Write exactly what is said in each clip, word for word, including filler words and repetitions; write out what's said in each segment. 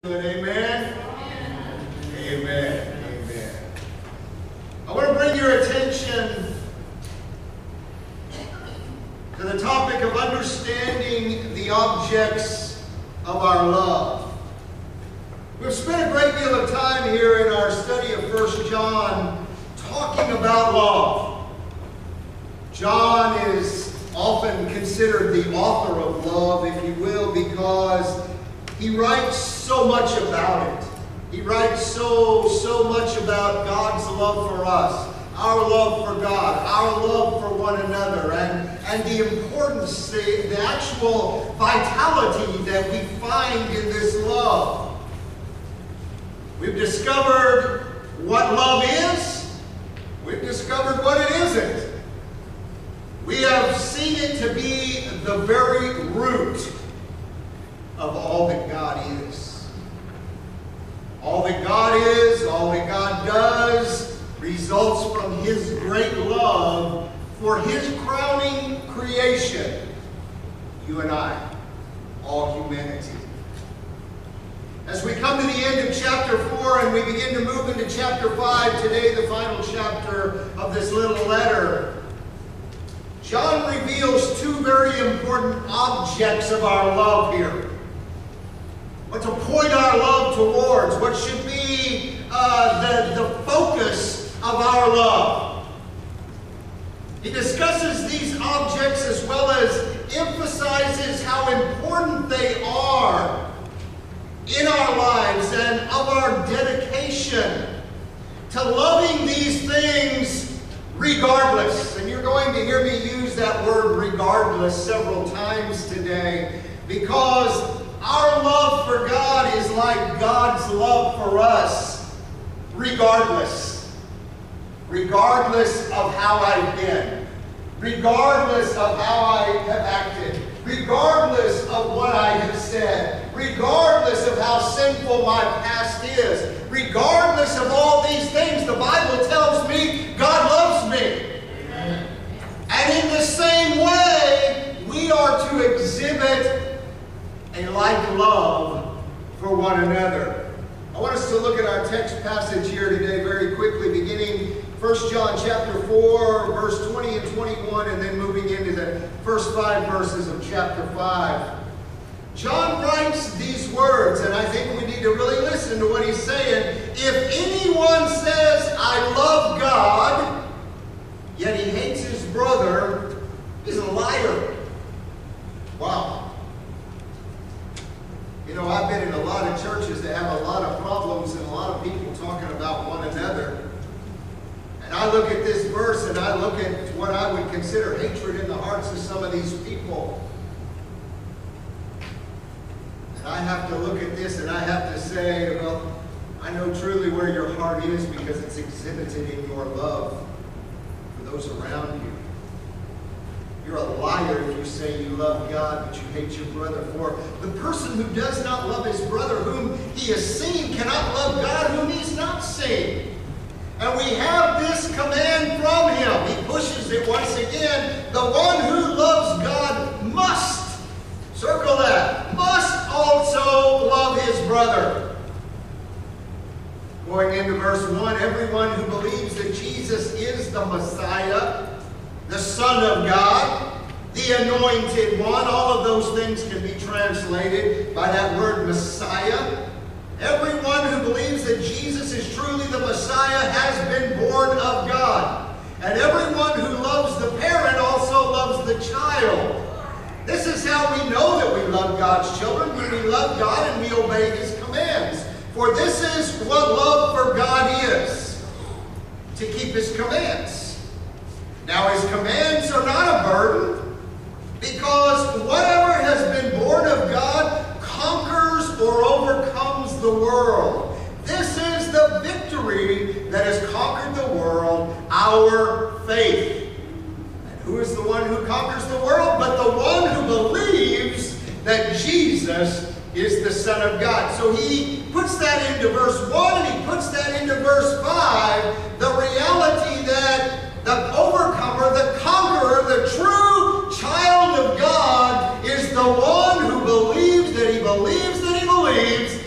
Amen. Amen. Amen. I want to bring your attention to the topic of understanding the objects of our love. We've spent a great deal of time here in our study of First John talking about love. John is often considered the author of love, if you will, because he writes so much about it. He writes so, so much about God's love for us, our love for God, our love for one another, and, and the importance, the, the actual vitality that we find in this love. We've discovered what love is. We've discovered what it isn't. We have seen it to be the very root of all that God is. All that God is, all that God does, results from His great love for His crowning creation, you and I, all humanity. As we come to the end of chapter four and we begin to move into chapter five, today the final chapter of this little letter, John reveals two very important objects of our love here. What to point our love towards, what should be uh, the, the focus of our love. He discusses these objects as well as emphasizes how important they are in our lives and of our dedication to loving these things regardless. And you're going to hear me use that word regardless several times today, because our love for God is like God's love for us, regardless. Regardless of how I've been. Regardless of how I have acted. Regardless of what I have said. Regardless of how sinful my past is. Regardless of all these things, the Bible tells me God loves me. Amen. And in the same way, we are to exhibit a like love for one another. I want us to look at our text passage here today very quickly, beginning First John chapter four, verse twenty and twenty-one, and then moving into the first five verses of chapter five. John writes these words, and I think we need to really listen to what he's saying. If anyone says, I love God, yet he hates his brother, he's a liar. Wow. You know, I've been in a lot of churches that have a lot of problems and a lot of people talking about one another. And I look at this verse and I look at what I would consider hatred in the hearts of some of these people. And I have to look at this and I have to say, well, I know truly where your heart is because it's exhibited in your love for those around you. You're a liar if you say you love God, but you hate your brother. For the person who does not love his brother whom he has seen cannot love God whom he's not seen. And we have this command from him. He pushes it once again. The one who loves God must, circle that, must also love his brother. Going into verse one, everyone who believes that Jesus is the Messiah, the Son of God, the Anointed One, all of those things can be translated by that word Messiah. Everyone who believes that Jesus is truly the Messiah has been born of God. And everyone who loves the parent also loves the child. This is how we know that we love God's children, when we love God and we obey His commands. For this is what love for God is, to keep His commands. Now, His commands are not a burden, because whatever has been born of God conquers or overcomes the world. This is the victory that has conquered the world, our faith. And who is the one who conquers the world? But the one who believes that Jesus is the Son of God. So he puts that into verse one and he puts that into verse five, the reality that the overcomer, the conqueror, the true child of God is the one who believes that he believes that he believes that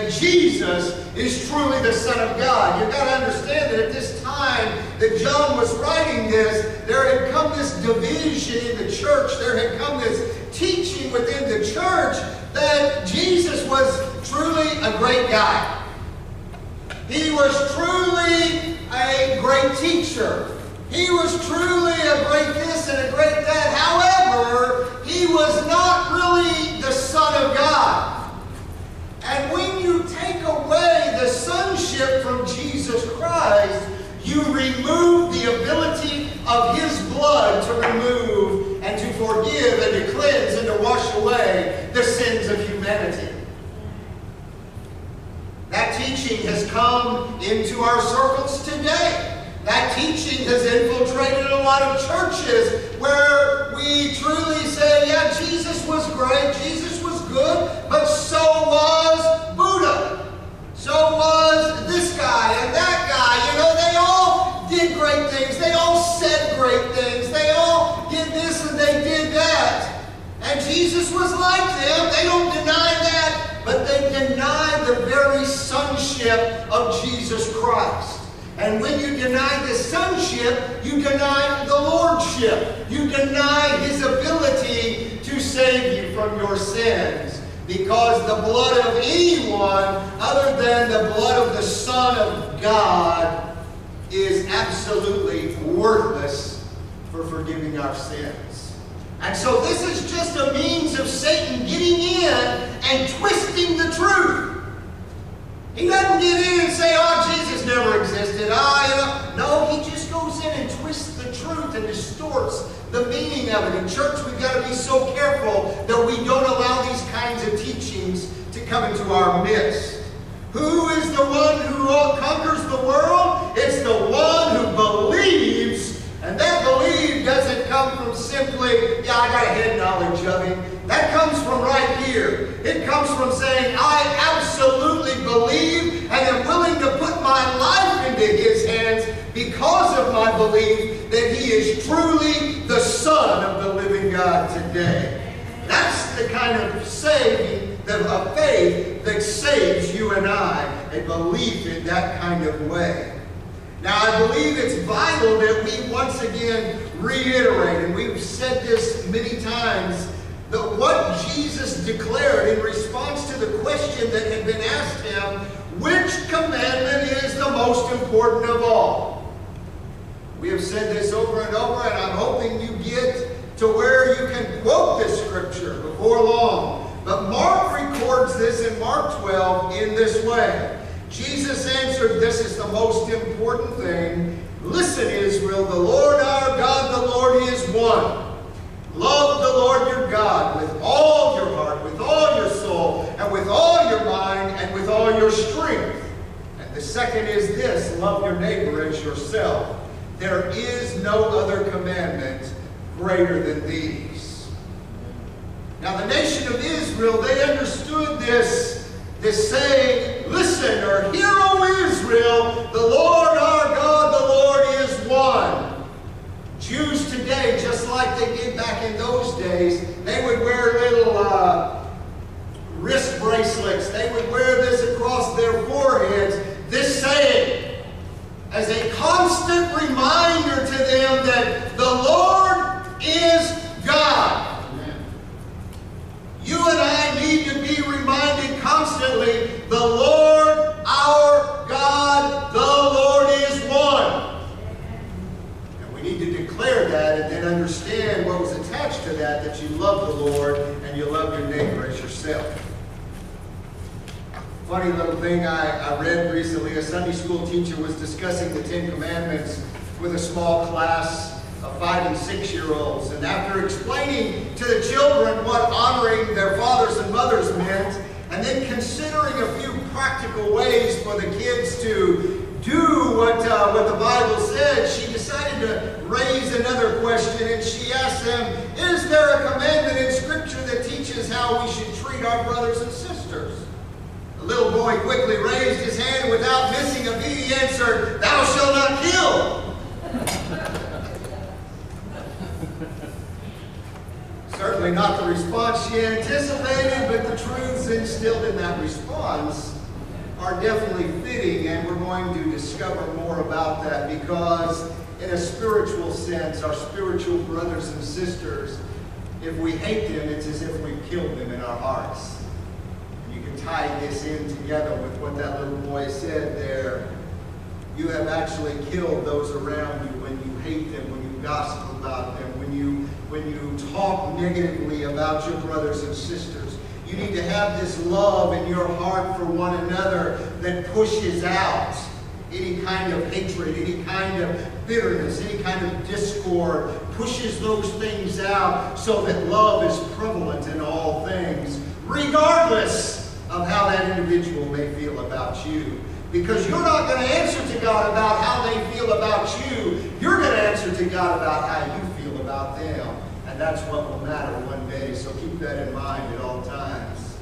that Jesus is truly the Son of God. You've got to understand that at this time that John was writing this, there had come this division in the church. There had come this teaching within the church that Jesus was truly a great guy. He was truly a great teacher. He was truly a great this and a great that. However, he was not really the Son of God. And when you take away the sonship from Jesus Christ, you remove the ability of His blood to remove and to forgive and to cleanse and to wash away the sins of humanity. That teaching has come into our circles today. That teaching has infiltrated a lot of churches where we truly say, yeah, Jesus was great, Jesus was good, but so was Buddha. So was this guy and that guy. You know, they all did great things. They all said great things. They all did this and they did that. And Jesus was like them. They don't deny that, but they deny the very sonship of Jesus Christ. And when you deny the sonship, you deny the lordship. You deny His ability to save you from your sins. Because the blood of anyone other than the blood of the Son of God is absolutely worthless for forgiving our sins. And so this is just a means of Satan getting in and twisting the truth. He doesn't get in and say, oh, Jesus never existed. Ah, you know. No, he just goes in and twists the truth and distorts the meaning of it. In church, we've got to be so careful that we don't allow these kinds of teachings to come into our midst. Who is the one who conquers the world? It's the one who believes. And that believe doesn't come from simply, yeah, I got a head knowledge of Him. That comes from right here. It comes from saying, I absolutely believe and am willing to put my life into His hands because of my belief that He is truly the Son of the living God today. That's the kind of saving, of faith that saves you and I, a belief in that kind of way. Now, I believe it's vital that we once again reiterate, and we've said this many times, that what Jesus declared in response to the question that had been asked Him, which commandment is the most important of all? We have said this over and over, and I'm hoping you get to where you can quote this scripture before long. But Mark records this in Mark twelve in this way. Jesus answered, this is the most important thing. Listen, Israel, the Lord our God, the Lord He is one. Love the Lord your God with all your heart, with all your soul, and with all your mind, and with all your strength. And the second is this, love your neighbor as yourself. There is no other commandment greater than these. Now the nation of Israel, they understood this, this saying, listen, or hear, O Israel, the Lord our God, the Lord is one. Jews today, just like they did back in those days, they would wear little uh, wrist bracelets. They would wear this across their foreheads, this saying, as a constant reminder to them that the Lord is God. Amen. You and I need to be reminded constantly, the Lord our God, the Lord is one. We need to declare that and then understand what was attached to that, that you love the Lord and you love your neighbor as yourself. Funny little thing I, I read recently, a Sunday school teacher was discussing the Ten Commandments with a small class of five and six-year-olds. And after explaining to the children what honoring their fathers and mothers meant, and then considering a few practical ways for the kids to do what, uh, what the Bible said, she decided to raise another question, and she asked them, is there a commandment in Scripture that teaches how we should treat our brothers and sisters? The little boy quickly raised his hand, and without missing a beat, he answered, thou shalt not kill. Certainly not the response she anticipated, but the truths instilled in that response are definitely fitting, and we're going to discover more about that, because in a spiritual sense, our spiritual brothers and sisters, if we hate them, it's as if we've killed them in our hearts. And you can tie this in together with what that little boy said there. You have actually killed those around you when you hate them, when you gossip about them, when you, when you talk negatively about your brothers and sisters. You need to have this love in your heart for one another that pushes out any kind of hatred, any kind of bitterness, any kind of discord, pushes those things out so that love is prevalent in all things, regardless of how that individual may feel about you. Because you're not going to answer to God about how they feel about you. You're going to answer to God about how you feel about them. And that's what will matter one day. So keep that in mind at all times.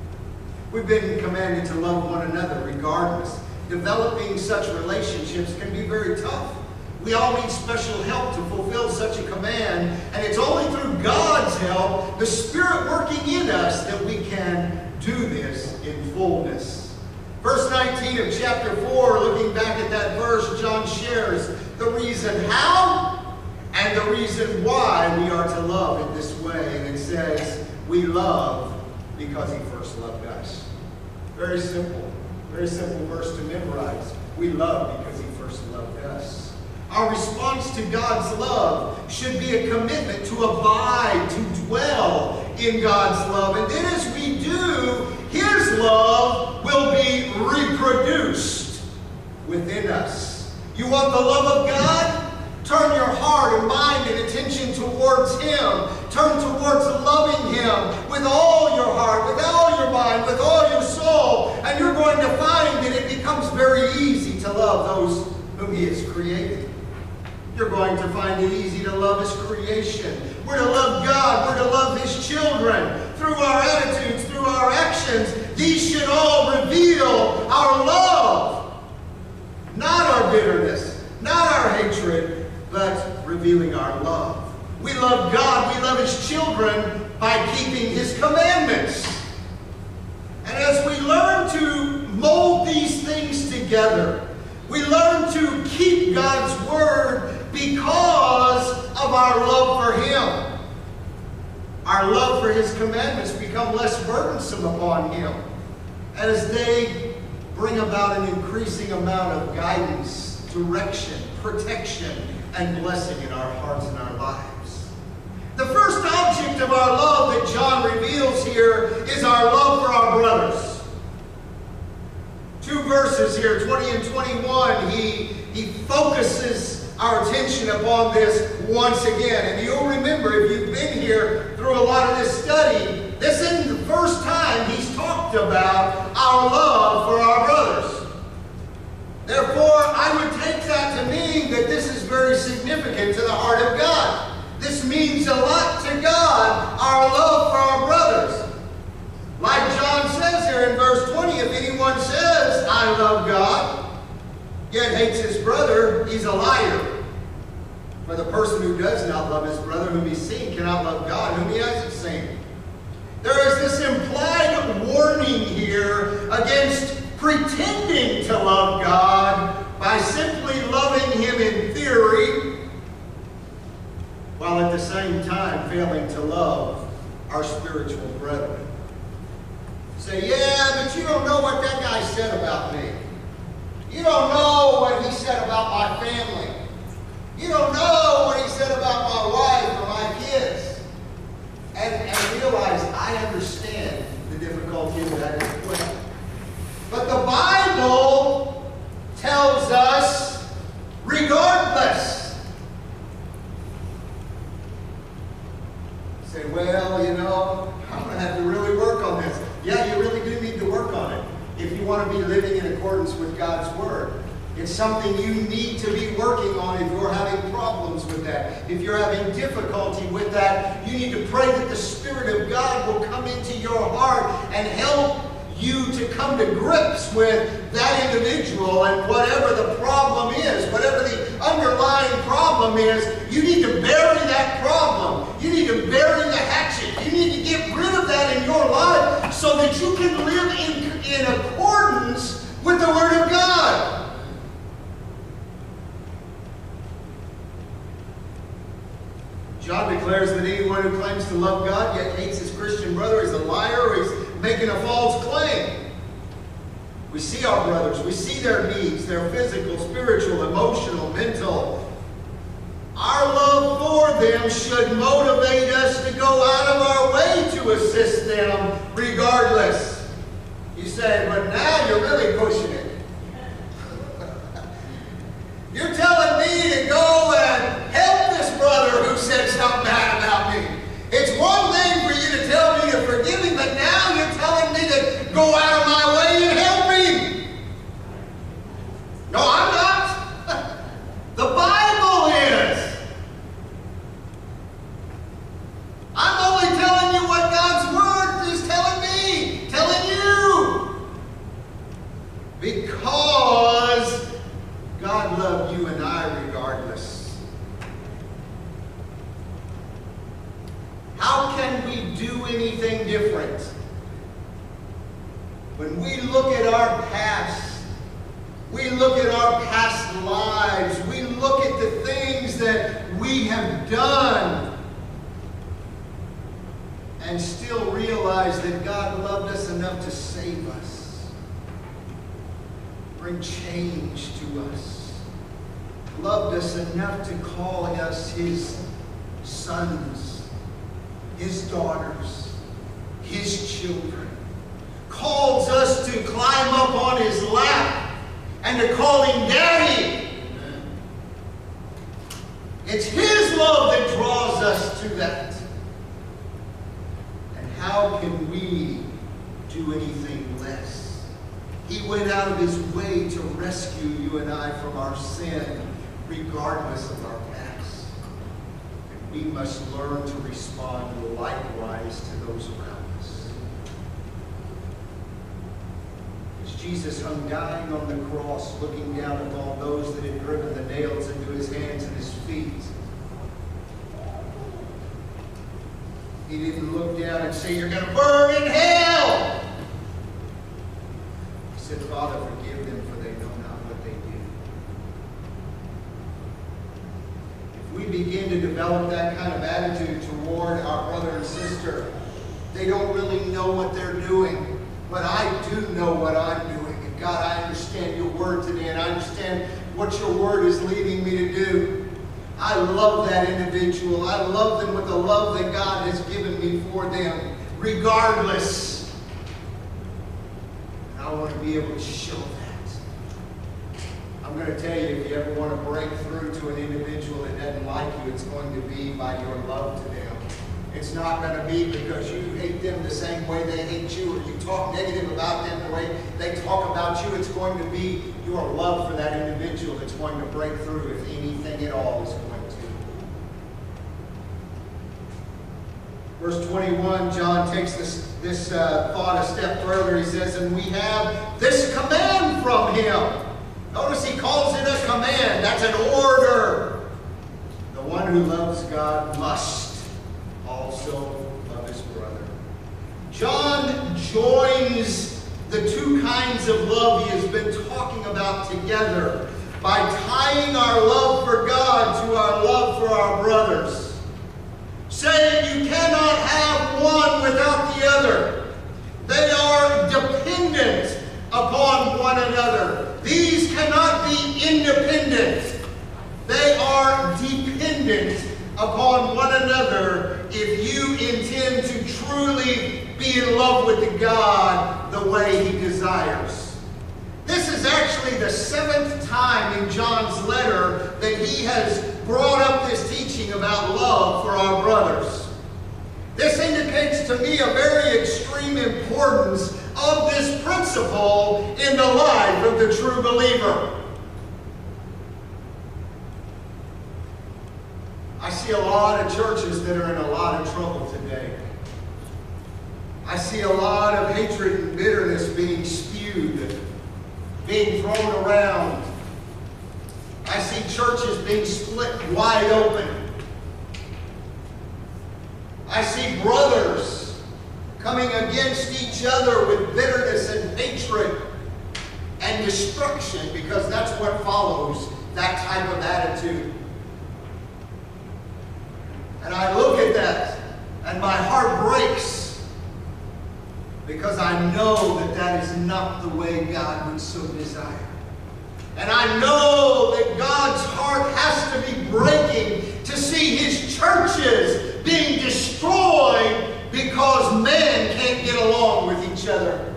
We've been commanded to love one another regardless. Developing such relationships can be very tough. We all need special help to fulfill such a command. And it's only through God's help, the Spirit working in us, that we can do this in fullness. Verse nineteen of chapter four, looking back at that verse, John shares the reason how and the reason why we are to love in this way. And it says, we love because He first loved us. Very simple. Very simple verse to memorize. We love because He first loved us. Our response to God's love should be a commitment to abide, to dwell in God's love. And then as we do, His love will be reproduced within us. You want the love of God? Turn your heart and mind and attention towards Him. Turn towards loving Him with all your heart, with all your mind, with all your soul. And you're going to find that it becomes very easy to love those whom He has created. You're going to find it easy to love His creation. We're to love God. We're to love His children through our attitudes, through our actions. These should all reveal our love. Not our bitterness, not our hatred, but revealing our love. We love God. We love His children by keeping His commandments. And as we learn to mold these things together, we learn to keep God's Word because of our love for Him. Our love for His commandments become less burdensome upon Him as they bring about an increasing amount of guidance, direction, protection, and blessing in our hearts and our lives. The first object of our love that John reveals here is our love for our brothers. Two verses here, twenty and twenty-one, he, he focuses our attention upon this once again. And you'll remember, if you've been here through a lot of this study, this isn't the first time he's talked about our love for our brothers. Therefore, I would take that to mean that this is very significant to the heart of God. This means a lot to God, our love for our brothers. Like John says here in verse twenty, if anyone says, I love God, yet hates his brother, he's a liar. For the person who does not love his brother whom he's seen cannot love God whom he hasn't seen. There is this implied warning here against pretending to love God by simply loving Him in theory, while at the same time failing to love our spiritual brethren. Say, yeah, but you don't know what that guy said about me. You don't know what he said about my family. You don't know what he said about my wife or my kids. And, and realize I understand the difficulty of that as well. But the Bible tells us, regardless. Say, well, you know, I'm going to have to really work on this. Yeah, you really do need to work on it if you want to be living in accordance with God's Word. It's something you need to be working on if you're having problems with that. If you're having difficulty with that, you need to pray that the Spirit of God will come into your heart and help you to come to grips with that individual and whatever the problem is, whatever the underlying problem is. You need to bury that problem. You need to bury the hatchet. You need to get rid of that in your life so that you can live in, in accordance to love God, yet hates his Christian brother, is a liar, or he's making a false claim. We see our brothers. We see their needs, their physical, spiritual, emotional, mental. Our love for them should motivate us to go out of our way to assist them regardless. You say, but now you're really pushing it. You're telling me to go and help this brother who said something bad about me. It's one thing for you to tell me to forgive him, but now you're telling me to go out of my way and help him. No, I'm not. The Bible is. I'm only telling you what God's Word is telling me, telling you. Because God loved you and I regardless. How can we do anything different? When we look at our past, we look at our past lives, we look at the things that we have done, and still realize that God loved us enough to save us, bring change to us, loved us enough to call us his sons, his daughters, his children, calls us to climb up on his lap and to call him Daddy. It's his love that draws us to that. And how can we do anything less? He went out of his way to rescue you and I from our sin, regardless of our past. And we must learn to respond likewise to those around us. As Jesus hung dying on the cross, looking down upon those that had driven the nails into his hands and his feet, he didn't look down and say, "You're going to burn in hell." He said, "Father, forgive them, for they know not what they do." If we begin to develop that kind of attitude toward our brother and sister, they don't really know what they're doing, but I do know what I'm doing. And God, I understand your word today, and I understand what your word is leading me to do. I love that individual. I love them with the love that God has given me for them, regardless. And I want to be able to show that. I'm going to tell you, if you ever want to break through to an individual that doesn't like you, it's going to be by your love to them. It's not going to be because you hate them the same way they hate you, or you talk negative about them the way they talk about you. It's going to be your love for that individual that's going to break through, if anything at all is going to. Verse twenty-one, John takes this, this uh, thought a step further. He says, "And we have this command from him." Notice he calls it a command. That's an order. The one who loves God must also love his brother. John joins the two kinds of love he has been talking about together by tying our love for God to our love for our brothers, saying you cannot have one without the other. They are dependent upon one another. These cannot be independent. They are dependent upon one another if you intend to truly be in love with the God the way he desires. This is actually the seventh time in John's letter that he has brought up this teaching about love for our brothers. This indicates to me a very extreme importance of this principle in the life of the true believer. I see a lot of churches that are in a lot of trouble today. I see a lot of hatred and bitterness being spewed, being thrown around. I see churches being split wide open. I see brothers coming against each other with bitterness and hatred and destruction, because that's what follows that type of attitude. And I look at that and And my heart breaks because I know that that is not the way God would so desire. And I know that God's heart has to be breaking to see His churches being destroyed because men can't get along with each other.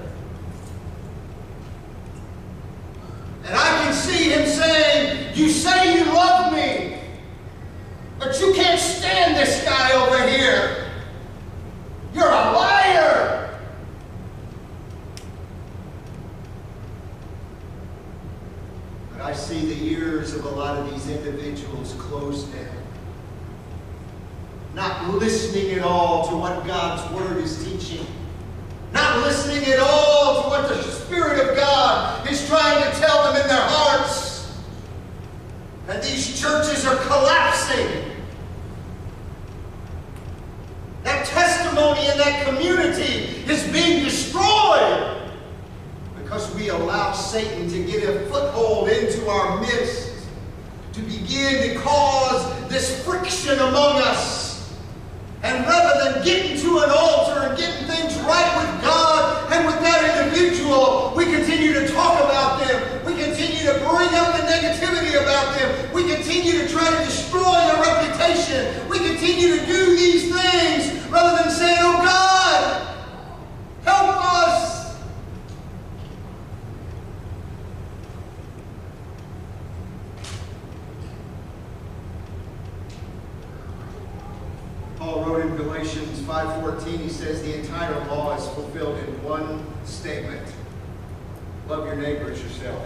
And I can see Him saying, you say you love me, but you can't stand this guy over here. You're a liar. But I see the ears of a lot of these individuals closed down. Not listening at all to what God's Word is teaching. Not listening at all to what the Spirit of God is trying to tell them in their hearts. And these churches are collapsing. That testimony in that community is being destroyed because we allow Satan to get a foothold into our midst, to begin to cause this friction among us. And rather than getting to an altar and getting things right with God and with that individual, we continue to talk about them. We continue to bring up the negativity about them. We continue to try to destroy their reputation. We continue to do these things rather than saying, oh God, help us. Paul wrote in Galatians five fourteen, he says the entire law is fulfilled in one statement. Love your neighbor as yourself.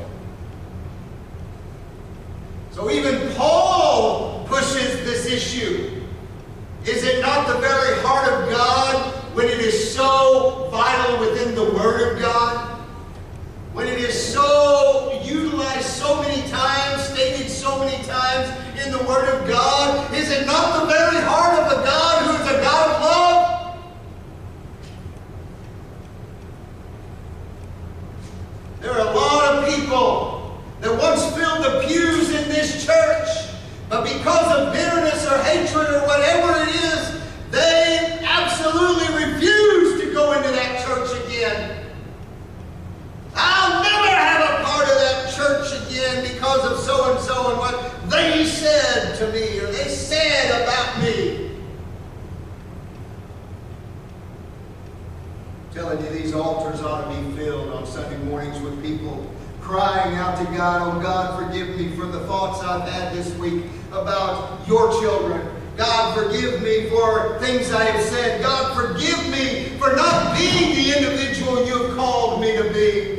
So even Paul pushes this issue. Is it not the very heart of God when it is so vital within the Word of God? When it is so utilized so many times, stated so many times in the Word of God, is it not the very heart of a God who is a God of love? There are a lot of people that once filled the pews in this church, but because of bitterness or hatred or whatever it is, they absolutely refuse to go into that church again. I'll never have a part of that church again because of so-and-so and what they said to me or they said about me. I'm telling you, these altars ought to be filled on Sunday mornings with people crying out to God, oh God, forgive me for the thoughts I've had this week about your children. God, forgive me for things I have said. God, forgive me for not being the individual you have called me to be.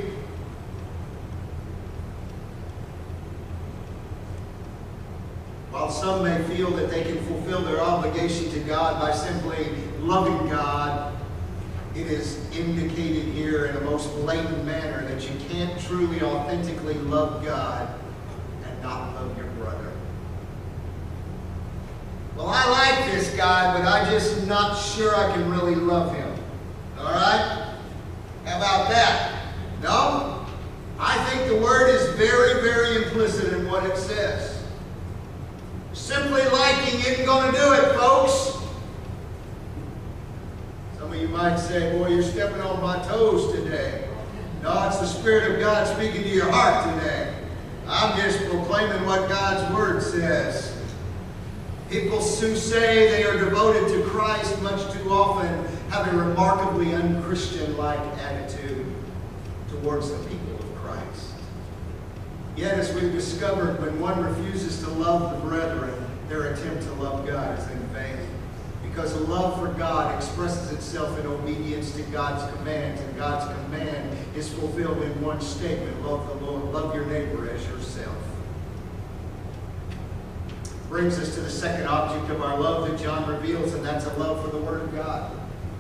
While some may feel that they can fulfill their obligation to God by simply loving God, it is indicated here in a most blatant manner that you can't truly, authentically love God and not love your brother. Well, I like this guy, but I'm just not sure I can really love him. All right? How about that? No? I think the word is very, very implicit in what it says. Simply liking isn't going to do it, folks. Some of you might say, boy, you're stepping on my toes today. No, it's the Spirit of God speaking to your heart today. I'm just proclaiming what God's Word says. People who say they are devoted to Christ much too often have a remarkably un-Christian-like attitude towards the people of Christ. Yet, as we've discovered, when one refuses to love the brethren, their attempt to love God is in vain. Because a love for God expresses itself in obedience to God's commands, and God's command is fulfilled in one statement: love the Lord, love your neighbor as yourself. Brings us to the second object of our love that John reveals, and that's a love for the Word of God.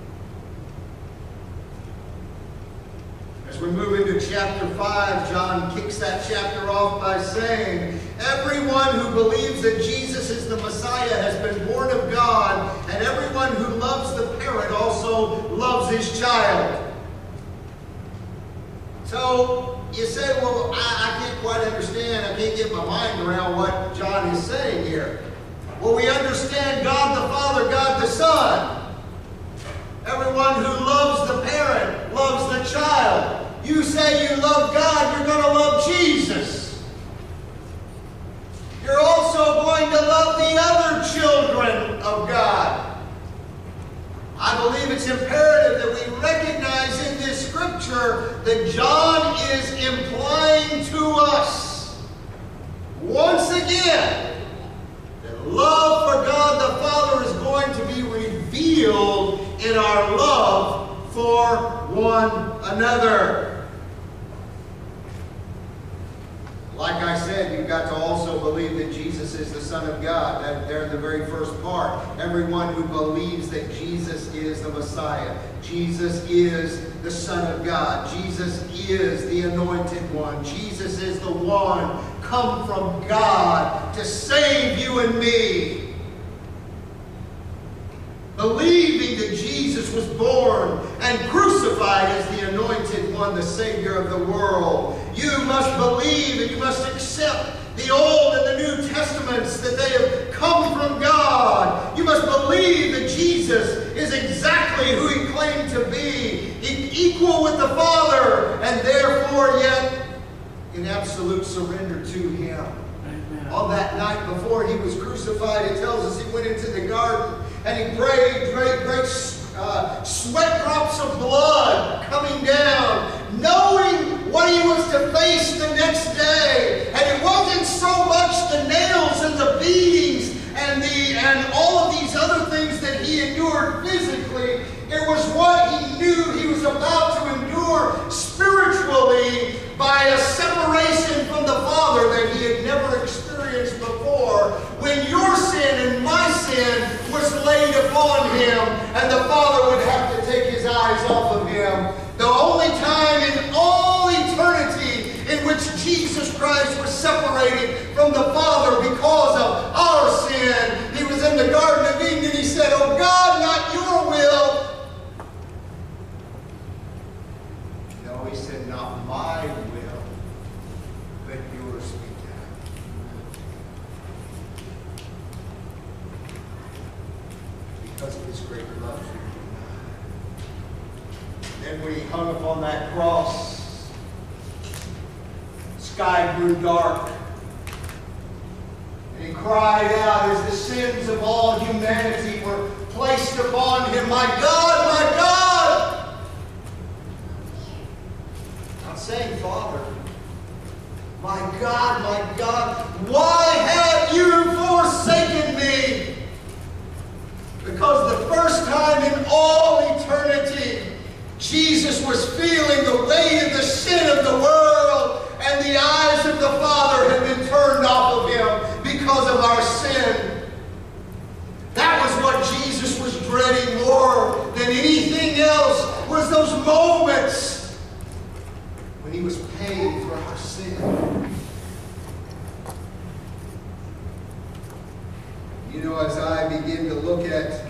As we move into chapter five, John kicks that chapter off by saying, everyone who believes that Jesus is the Messiah has been born of God, and everyone who loves the parent also loves his child. So you say, well, I, I can't quite understand. I can't get my mind around what John is saying here. Well, we understand God the Father, God the Son. Everyone who loves the parent loves the child. You say you love God, you're going to love Jesus. You're also going to love the other children of God. I believe it's imperative that we recognize in this scripture that John is implying to us, once again, that love for God the Father is going to be revealed in our love for one another. Like I said, you've got to also believe that Jesus is the Son of God. That there in the very first part. Everyone who believes that Jesus is the Messiah. Jesus is the Son of God. Jesus is the Anointed One. Jesus is the one come from God to save you and me. Believing that Jesus was born and crucified as the Anointed One, the Savior of the world. You must believe and you must accept the Old and the New Testaments that they have come from God. You must believe that Jesus is exactly who He claimed to be, equal with the Father, and therefore yet in absolute surrender to Him. Amen. On that night before He was crucified, it tells us He went into the garden and He prayed, great, great uh, sweat drops of blood coming down, knowing what He was to face the next day. And it wasn't so much the nails and the beatings and, the, and all of these other things that He endured physically. It was what He knew He was about to endure spiritually by a separation from the Father that He had never experienced before, when your sin and my sin was laid upon Him and the Father would have to take His eyes off of Him. The only time in all eternity in which Jesus Christ was separated from the Father because of our sin. He was in the Garden of Eden and He said, "Oh God, not your will." No, He said, "Not my will, but yours be done." Because of His great love for you. Then when He hung upon that cross, the sky grew dark. And He cried out as the sins of all humanity were placed upon Him, "My God, my God!" Not saying, "Father, my God, my God, why have you forsaken me?" Because the first time in all eternity, Jesus was feeling the weight of the sin of the world, and the eyes of the Father had been turned off of Him because of our sin. That was what Jesus was dreading more than anything else, was those moments when He was paying for our sin. You know, as I begin to look at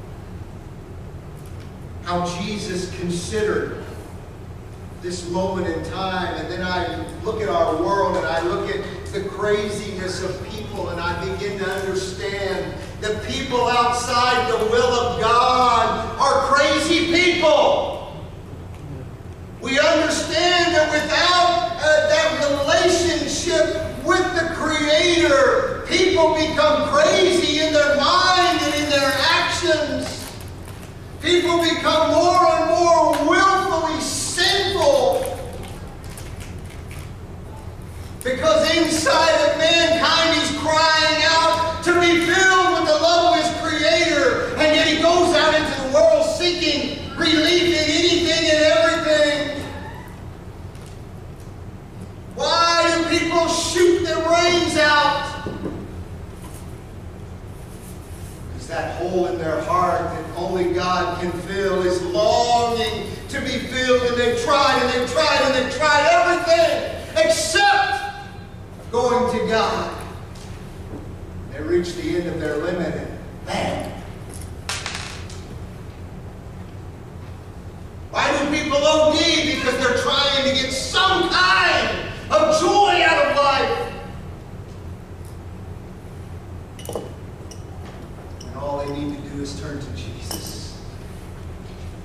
how Jesus considered this moment in time, and then I look at our world and I look at the craziness of people, and I begin to understand that people outside the will of God are crazy people. We understand that without uh, that relationship with the Creator, people become crazy in their mind and in their actions. People become more and more willfully sinful because inside of mankind he's crying out to be filled with the love of his Creator, and yet he goes out into the world seeking relief in anything and everything. Why do people shoot their brains out? That hole in their heart that only God can fill is longing to be filled, and they've tried and they've tried and they've tried everything except going to God. They reach the end of their limit and bam. Why do people O D? Because they're trying to get some kind of joy out of life. All they need to do is turn to Jesus.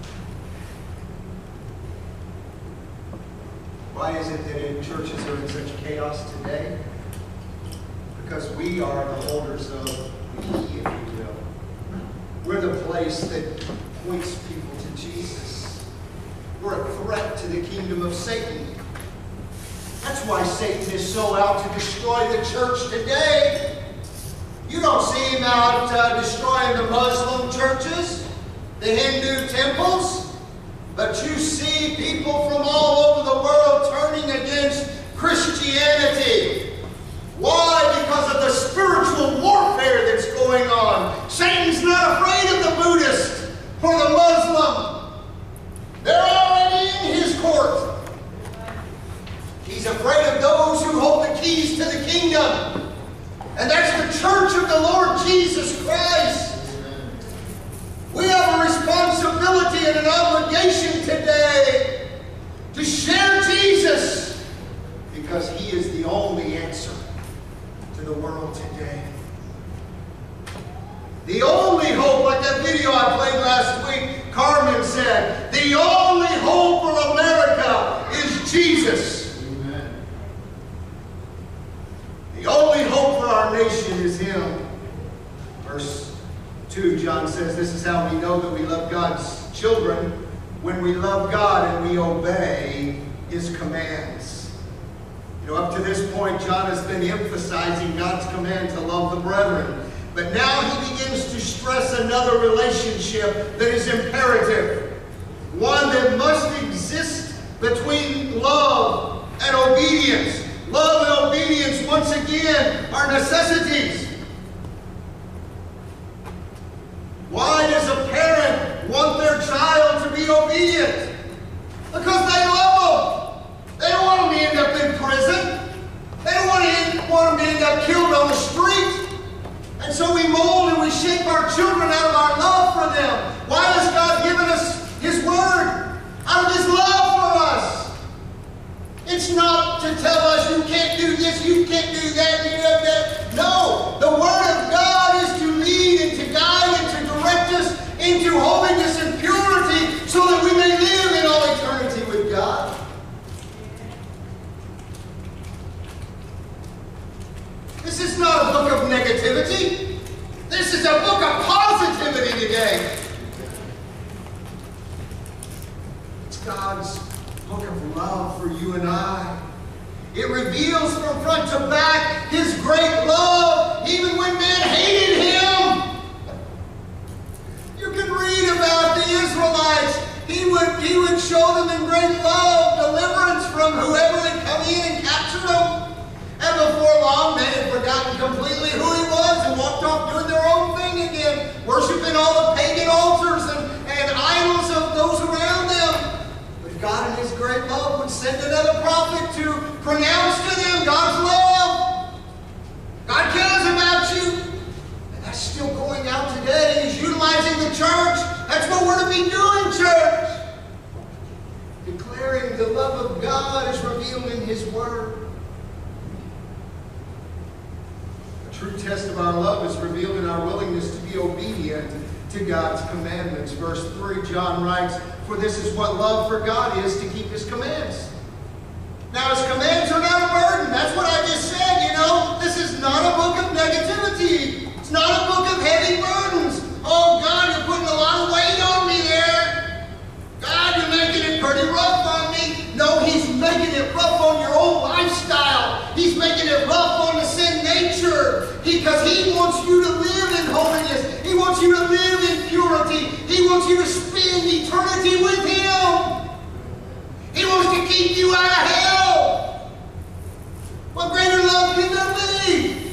that churches are in such chaos today? Because we are the holders of the key, if you will. We're the place that points people to Jesus. We're a threat to the kingdom of Satan. That's why Satan is so out to destroy the church today. You don't see him out uh, destroying the Muslim churches, the Hindu temples, but you see people from all over the world turning against Christianity. Why? Because of the spiritual warfare that's going on. Satan's not afraid of the Buddhist or the Muslim. They're already in his court. He's afraid of those who hold the keys to the kingdom. And that's the church of the Lord Jesus Christ. We have a responsibility and an obligation today to share Jesus, because he is the only answer to the world today. The only hope, like that video I played last week, Carmen said, the only hope for America is Jesus. Amen. The only hope for our nation is him. Verse two, John says, this is how we know that we love God's children, when we love God and we obey his commands. You know, up to this point, John has been emphasizing God's command to love the brethren. But now he begins to stress another relationship that is imperative. One that must exist between love and obedience. Love and obedience, once again, are necessities. Why does a parent want their child to be obedient? Because they love them. They don't want them to end up in prison. They don't want, to, want them to end up killed on the street. And so we mold and we shape our children out of our love for them. Why has God given us his word? Out of his love for us. It's not to tell us you can't do this, you can't do that, you know that. No, the word of God is to lead and to guide and to direct us into holiness and purity so that we may live in all eternity with God. This is not a book of negativity. This is a book of positivity today. It's God's book of love for you and I. It reveals from front to back his great love, even when men hated him. You can read about the Israelites. He would, he would show them in great love, deliverance from whoever had come in and captured them. And before long, they had forgotten completely who he was and walked off doing their own thing again, worshiping all the pagan altars and, and idols of those around them. But God in his great love would send another prophet to pronounce to them God's love. God cares about you. And that's still going out today. He's utilizing the church. That's what we're to be doing, church. Declaring the love of God is revealed in his word. The true test of our love is revealed in our willingness to be obedient to God's commandments. Verse three, John writes, for this is what love for God is, to keep his commands. Now, his commands are not a burden. That's what I just said, you know. This is not a book of negativity. It's not a book of heavy burdens. Oh, God, you're putting a lot of weight on me there. God, you're making it pretty rough on me. No, he's making it rough on your own lifestyle. He's making it rough on the sin nature. Because he wants you to live in holiness. He wants you to live in purity. He wants you to spend eternity with him. He wants to keep you out of hell. What greater love can there be?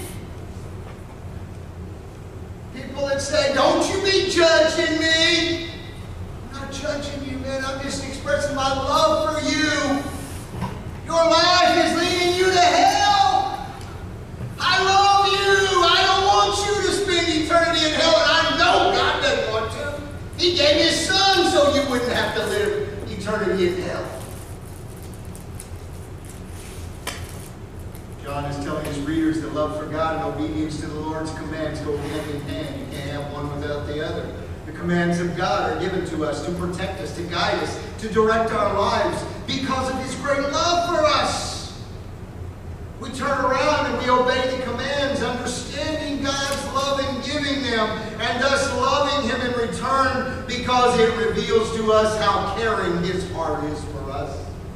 People that say, don't you be judging me. I'm not judging you, man. I'm just expressing my love for you. Your life is leading you to hell. I love you. I don't want you to spend eternity in hell, and I know God doesn't want to. He gave his son so you wouldn't have to live eternity in hell. John is telling his readers that love for God and obedience to the Lord's commands go hand in hand. You can't have one without the other. The commands of God are given to us to protect us, to guide us, to direct our lives because of his great love for us. reveals to us how caring His heart is for us.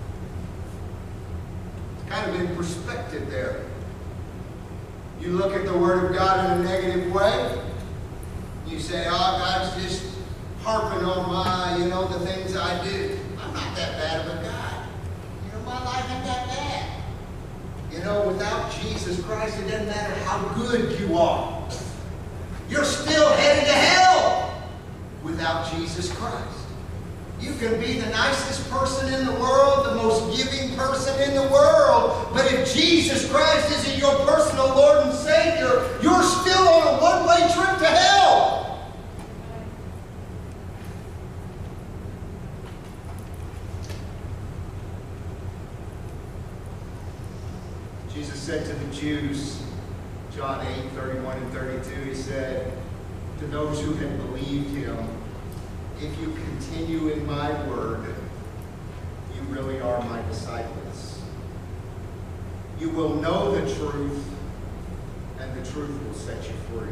It's kind of in perspective there. You look at the Word of God in a negative way, you say, oh, God's just harping on my, you know, the things I do. I'm not that bad of a God. You know, my life ain't that bad. You know, without Jesus Christ, it doesn't matter how good you are. You're still headed to hell without Jesus Christ. You can be the nicest person in the world, the most giving person in the world, but if Jesus Christ isn't your personal Lord and Savior, you're still on a one-way trip to hell. Jesus said to the Jews, John eight, thirty-one and thirty-two, He said to those who had believed Him, if you continue in my word, you really are my disciples. You will know the truth, and the truth will set you free.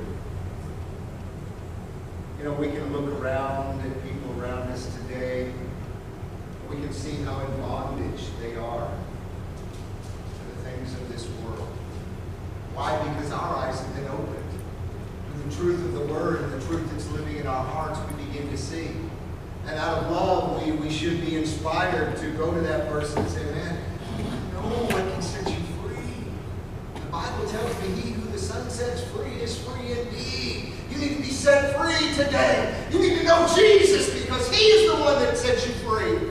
You know, we can look around at people around us today. We can see how in bondage they are to the things of this world. Why? Because our eyes have been opened to the truth of the Word and the truth that's living in our hearts. We begin to see. And out of love, we, we should be inspired to go to that person and say, man, I know I can set you free. The Bible tells me he who the Son sets free is free indeed. You need to be set free today. You need to know Jesus because He is the one that sets you free.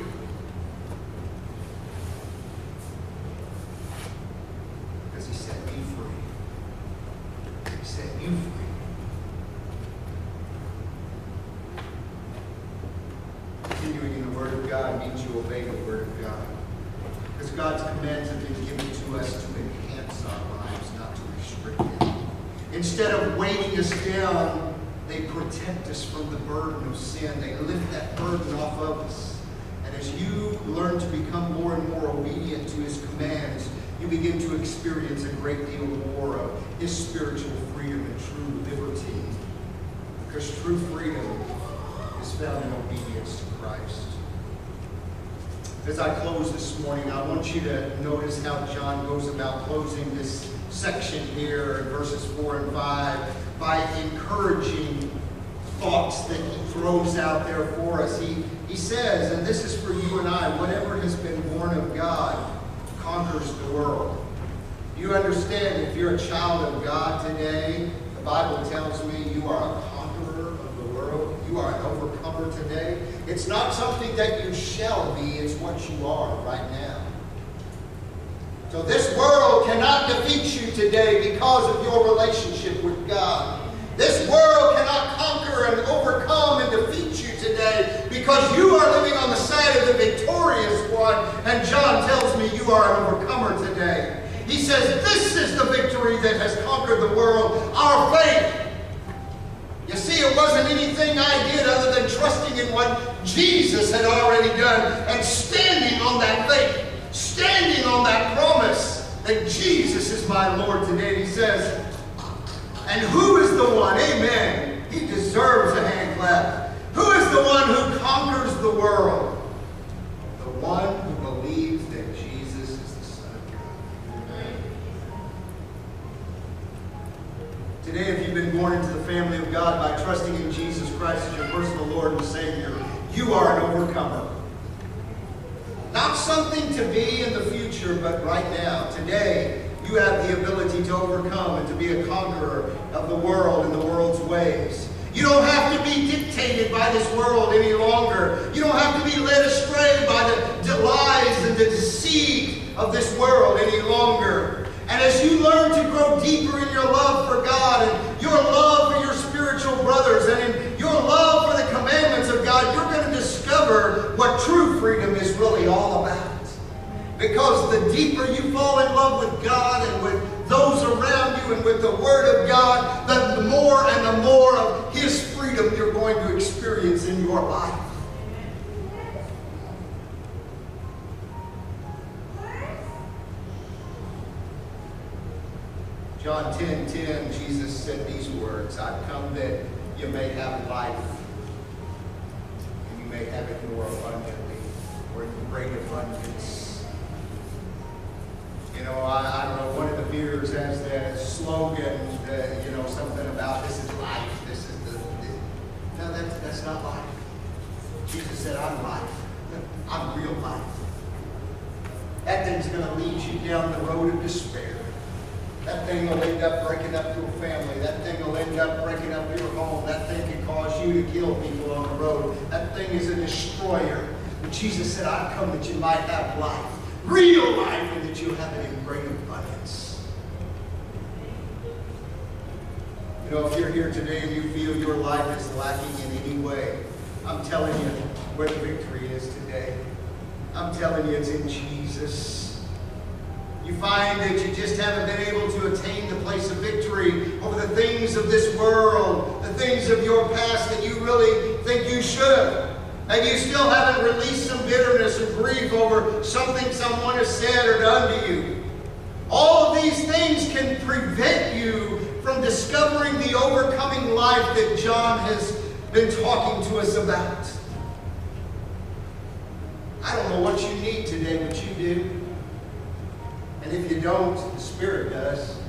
Because He set me free. He set you free. Continuing in the Word of God means you obey the Word of God. Because God's commands have been given to us to enhance our lives, not to restrict them. Instead of weighting us down, they protect us from the burden of sin. They lift that burden off of us. And as you learn to become more and more obedient to His commands, you begin to experience a great deal more of His spiritual freedom and true liberty. Because true freedom is found in obedience to Christ. As I close this morning, I want you to notice how John goes about closing this section here in verses four and five by encouraging thoughts that he throws out there for us. He, he says, and this is for you and I, whatever has been born of God conquers the world. You understand, if you're a child of God today, the Bible tells me you are a conqueror of the world. You are an overcomer today. It's not something that you shall be, it's what you are right now. So this world cannot defeat you today because of your relationship with God. This world cannot conquer and overcome and defeat you today because you are living on the side of the victorious one. And John tells me you are an overcomer today. He says this is the victory that has conquered the world, our faith. You see, it wasn't anything I did other than trusting in what Jesus had already done and standing on that faith, standing on that promise that Jesus is my Lord today. He says, and who is the one, amen, he deserves a hand clap. Who is the one who conquers the world? The one who believes that Jesus is the Son of God. Amen. Today, if you've been born into the family of God by trusting in Jesus Christ as your personal Lord and Savior, you are an overcomer. Not something to be in the future, but right now, today, you have the ability to overcome and to be a conqueror of the world and the world's ways. You don't have to be dictated by this world any longer. You don't have to be led astray by the lies and the deceit of this world any longer. And as you learn to grow deeper in your love for God and your love for your spiritual brothers and in your love for the commandments of God, you're going to discover what true freedom is really all about. Because the deeper you fall in love with God and with those around you and with the Word of God, the more and the more of His freedom you're going to experience in your life. John ten ten, Jesus said these words, I've come that you may have life and you may may have it more abundantly, or in great abundance. You know, I, I don't know, one of the beers has that slogan, uh, you know, something about this is life, this is the, this. No, that's, that's not life. Jesus said, I'm life. I'm real life. That thing's going to lead you down the road of despair. That thing will end up breaking up your family. That thing will end up breaking up your home. That thing can cause you to kill people on the road. That thing is a destroyer. But Jesus said, I've come that you might have life. Real life, and that you have it in great abundance. You know, if you're here today and you feel your life is lacking in any way, I'm telling you where the victory is today. I'm telling you it's in Jesus. You find that you just haven't been able to attain the place of victory over the things of this world, the things of your past that you really think you should have. And you still haven't released some bitterness or grief over something someone has said or done to you. All of these things can prevent you from discovering the overcoming life that John has been talking to us about. I don't know what you need today, but you do. And if you don't, the Spirit does.